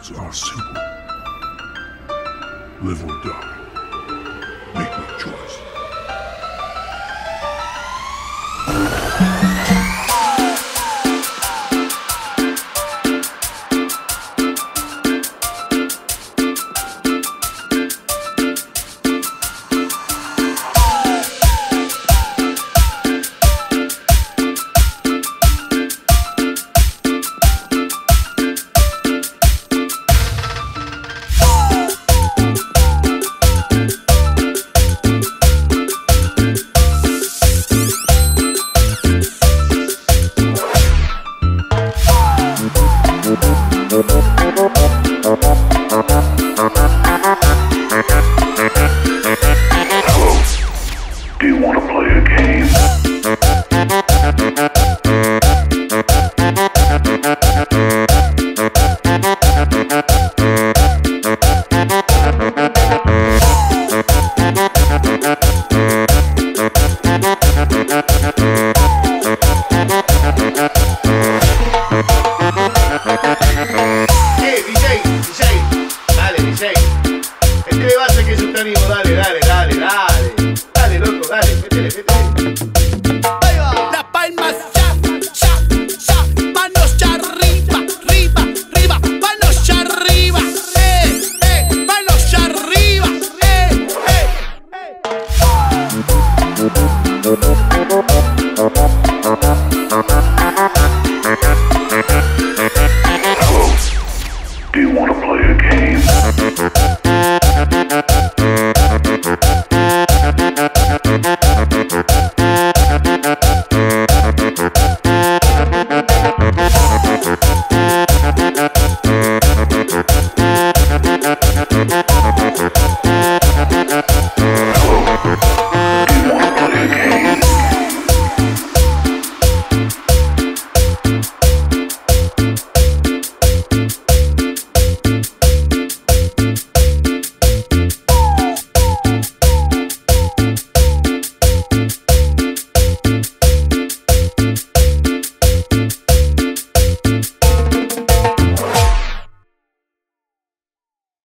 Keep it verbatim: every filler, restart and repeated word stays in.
Rules are simple. Live or die. Make no choice. Hello. Do you want to play a game? Eh, D J, D J, dale D J. Este base que es un ánimo, dale.